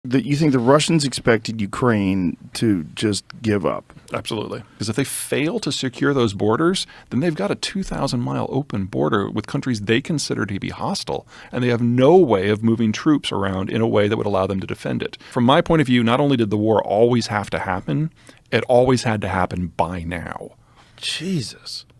That you think the Russians expected Ukraine to just give up? Absolutely. Because if they fail to secure those borders, then they've got a 2,000-mile open border with countries they consider to be hostile, and they have no way of moving troops around in a way that would allow them to defend it. From my point of view, not only did the war always have to happen, it always had to happen by now. Jesus.